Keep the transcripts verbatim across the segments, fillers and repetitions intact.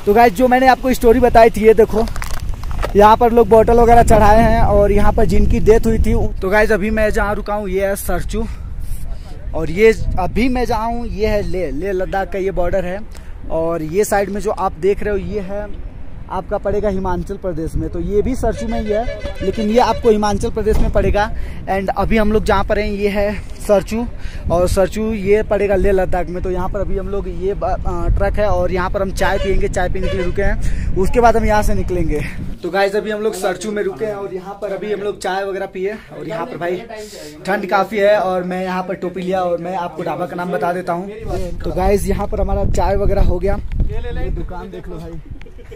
तो गाइस जो मैंने आपको स्टोरी बताई थी, ये देखो यहाँ पर लोग बोतल वगैरह चढ़ाए हैं और यहाँ पर जिनकी डेथ हुई थी। तो गाइस अभी मैं जहाँ रुका हूँ ये है सरचू, और ये अभी मैं जहाँ हूँ ये है ले ले लद्दाख का ये बॉर्डर है। और ये साइड में जो आप देख रहे हो ये है आपका पड़ेगा हिमाचल प्रदेश में। तो ये भी सरचू में ही है, लेकिन ये आपको हिमाचल प्रदेश में पड़ेगा। एंड अभी हम लोग जहाँ पर हैं ये है सरचू, और सरचू ये पड़ेगा लेह लद्दाख में। तो यहाँ पर अभी हम लोग ये ट्रक है और यहाँ पर हम चाय पियेंगे, चाय पीने के लिए रुके हैं, उसके बाद हम यहाँ से निकलेंगे। तो गाइस अभी हम लोग सरचू में रुके हैं और यहाँ पर अभी हम लोग चाय वगैरह पिए। और यहाँ पर भाई ठंड काफ़ी है और मैं यहाँ पर टोपी लिया और मैं आपको ढाबा का नाम बता देता हूँ। तो गाइस यहाँ पर हमारा चाय वगैरह हो गया, ये दुकान देख लो भाई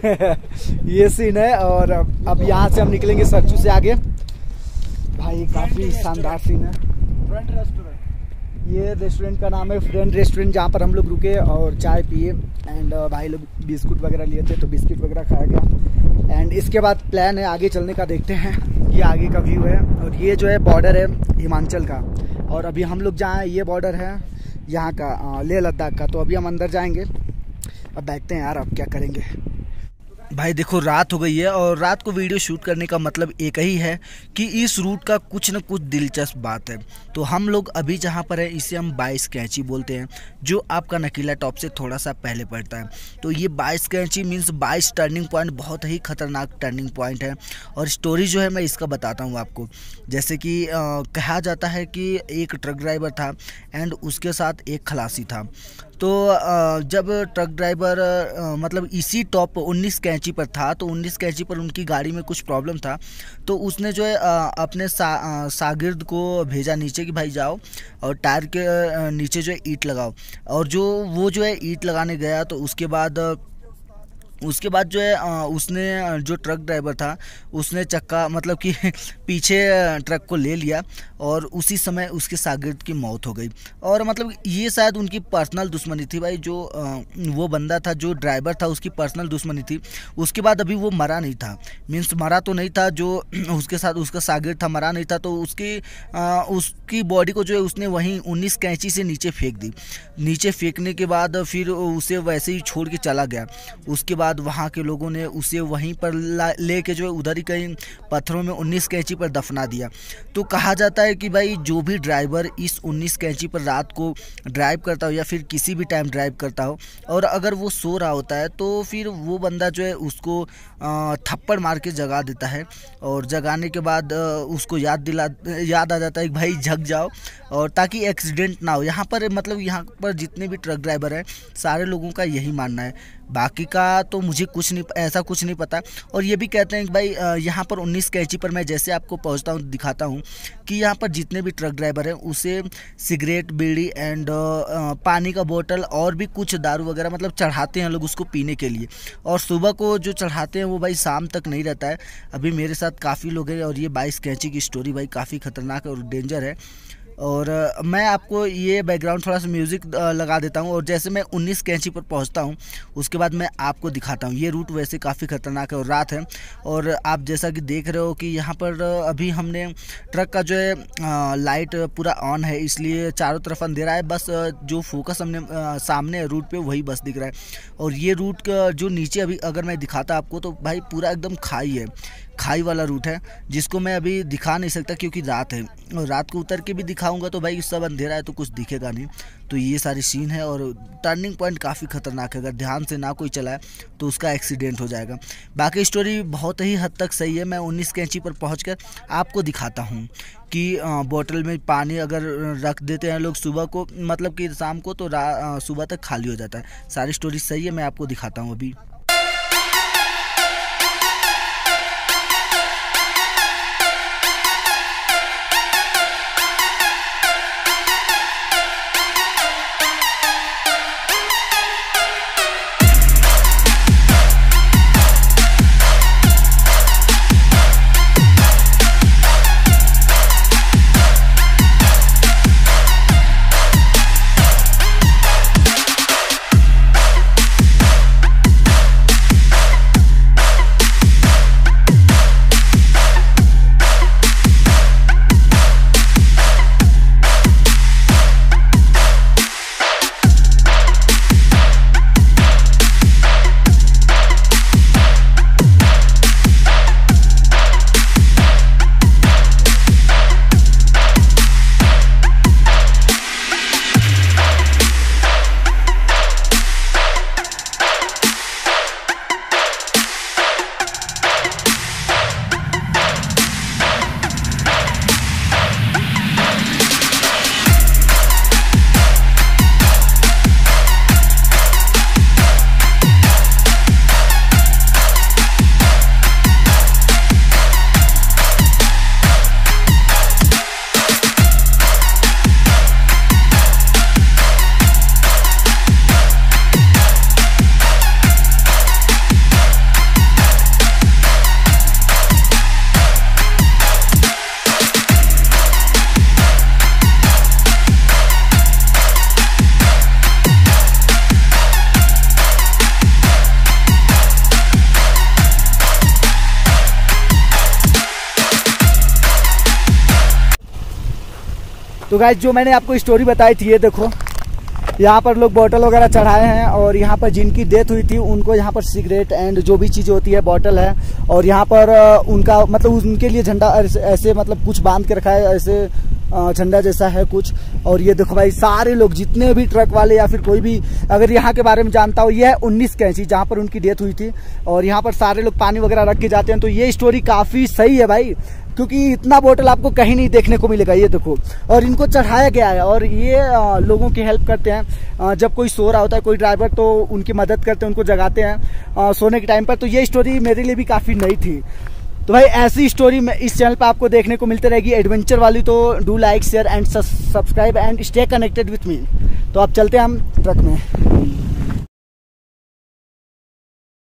ये सीन है। और अब यहाँ से हम निकलेंगे सरचू से आगे। भाई काफ़ी शानदार सीन है। फ्रेंड रेस्टोरेंट, ये रेस्टोरेंट का नाम है फ्रेंड रेस्टोरेंट, जहाँ पर हम लोग रुके और चाय पिए। एंड भाई लोग बिस्कुट वगैरह लिए थे तो बिस्किट वगैरह खाया गया। एंड इसके बाद प्लान है आगे चलने का, देखते हैं। ये आगे का व्यू है और ये जो है बॉर्डर है हिमाचल का। और अभी हम लोग जहाँ ये बॉर्डर है यहाँ का लेह लद्दाख का। तो अभी हम अंदर जाएंगे, अब देखते हैं यार अब क्या करेंगे। भाई देखो रात हो गई है और रात को वीडियो शूट करने का मतलब एक ही है कि इस रूट का कुछ न कुछ दिलचस्प बात है। तो हम लोग अभी जहाँ पर है इसे हम बाईस कैंची बोलते हैं, जो आपका नकीला टॉप से थोड़ा सा पहले पड़ता है। तो ये बाईस कैंची मीन्स बाईस टर्निंग पॉइंट, बहुत ही खतरनाक टर्निंग पॉइंट है। और स्टोरी जो है मैं इसका बताता हूँ आपको। जैसे कि आ, कहा जाता है कि एक ट्रक ड्राइवर था एंड उसके साथ एक खलासी था। तो जब ट्रक ड्राइवर मतलब इसी टॉप उन्नीस कैंची पर था, तो उन्नीस कैंची पर उनकी गाड़ी में कुछ प्रॉब्लम था। तो उसने जो है अपने सा, शागिर्द को भेजा नीचे कि भाई जाओ और टायर के नीचे जो है ईंट लगाओ। और जो वो जो है ईंट लगाने गया, तो उसके बाद उसके बाद जो है उसने जो ट्रक ड्राइवर था उसने चक्का मतलब कि पीछे ट्रक को ले लिया और उसी समय उसके शागिर्द की मौत हो गई। और मतलब ये शायद उनकी पर्सनल दुश्मनी थी भाई, जो वो बंदा था जो ड्राइवर था उसकी पर्सनल दुश्मनी थी। उसके बाद अभी वो मरा नहीं था, मीन्स मरा तो नहीं था, जो उसके साथ उसका शागिर्द था मरा नहीं था। तो उसकी उसकी बॉडी को जो है उसने वहीं उन्नीस कैंची से नीचे फेंक दी। नीचे फेंकने के बाद फिर उसे वैसे ही छोड़ के चला गया। उसके बाद वहाँ के लोगों ने उसे वहीं पर ले के जो है उधर ही कहीं पत्थरों में उन्नीस कैंची पर दफना दिया। तो कहा जाता है कि भाई जो भी ड्राइवर इस उन्नीस कैंची पर रात को ड्राइव करता हो या फिर किसी भी टाइम ड्राइव करता हो और अगर वो सो रहा होता है, तो फिर वो बंदा जो है उसको थप्पड़ मार के जगा देता है। और जगाने के बाद उसको याद दिला याद आ जाता है कि भाई जग जाओ, और ताकि एक्सीडेंट ना हो। यहाँ पर मतलब यहाँ पर जितने भी ट्रक ड्राइवर हैं सारे लोगों का यही मानना है, बाकी का तो मुझे कुछ नहीं ऐसा कुछ नहीं पता। और ये भी कहते हैं कि भाई यहाँ पर उन्नीस कैंची पर मैं जैसे आपको पहुँचता हूँ दिखाता हूँ कि यहाँ पर जितने भी ट्रक ड्राइवर हैं उसे सिगरेट, बीड़ी एंड पानी का बोतल और भी कुछ दारू वगैरह मतलब चढ़ाते हैं लोग उसको पीने के लिए। और सुबह को जो चढ़ाते हैं वो भाई शाम तक नहीं रहता है। अभी मेरे साथ काफ़ी लोग हैं और ये बाईस कैंची की स्टोरी भाई काफ़ी ख़तरनाक और डेंजर है। और मैं आपको ये बैकग्राउंड थोड़ा सा म्यूज़िक लगा देता हूँ और जैसे मैं उन्नीस कैंची पर पहुँचता हूँ उसके बाद मैं आपको दिखाता हूँ। ये रूट वैसे काफ़ी ख़तरनाक है और रात है। और आप जैसा कि देख रहे हो कि यहाँ पर अभी हमने ट्रक का जो है लाइट पूरा ऑन है, इसलिए चारों तरफ अंधेरा है। बस जो फोकस हमने सामने रूट पे वही बस दिख रहा है। और ये रूट का जो नीचे अभी अगर मैं दिखाता आपको तो भाई पूरा एकदम खाई है, खाई वाला रूट है, जिसको मैं अभी दिखा नहीं सकता क्योंकि रात है। और रात को उतर के भी दिखाऊंगा तो भाई सब अंधेरा है तो कुछ दिखेगा नहीं। तो ये सारी सीन है और टर्निंग पॉइंट काफ़ी ख़तरनाक है, अगर ध्यान से ना कोई चलाए तो उसका एक्सीडेंट हो जाएगा। बाकी स्टोरी बहुत ही हद तक सही है। मैं उन्नीस कैंची पर पहुंचकर आपको दिखाता हूं कि बोतल में पानी अगर रख देते हैं लोग सुबह को मतलब कि शाम को तो सुबह तक खाली हो जाता है। सारी स्टोरी सही है, मैं आपको दिखाता हूँ अभी। तो गाइस जो मैंने आपको स्टोरी बताई थी, ये देखो यहाँ पर लोग बोतल वगैरह चढ़ाए हैं और यहाँ पर जिनकी डेथ हुई थी उनको यहाँ पर सिगरेट एंड जो भी चीज़ होती है बोतल है और यहाँ पर उनका मतलब उनके लिए झंडा ऐसे मतलब कुछ बांध के रखा है, ऐसे झंडा जैसा है कुछ। और ये देखो भाई सारे लोग जितने भी ट्रक वाले या फिर कोई भी अगर यहाँ के बारे में जानता हो, ये है उन्नीस कैंची जहाँ पर उनकी डेथ हुई थी और यहाँ पर सारे लोग पानी वगैरह रख के जाते हैं। तो ये स्टोरी काफ़ी सही है भाई, क्योंकि इतना बोतल आपको कहीं नहीं देखने को मिलेगा। ये देखो और इनको चढ़ाया गया है और ये आ, लोगों की हेल्प करते हैं। आ, जब कोई सो रहा होता है कोई ड्राइवर तो उनकी मदद करते हैं, उनको जगाते हैं आ, सोने के टाइम पर। तो ये स्टोरी मेरे लिए भी काफ़ी नई थी। तो भाई ऐसी स्टोरी में इस चैनल पर आपको देखने को मिलती रहेगी एडवेंचर वाली। तो do like share and subscribe and stay connected with me. तो अब चलते हैं हम ट्रक में।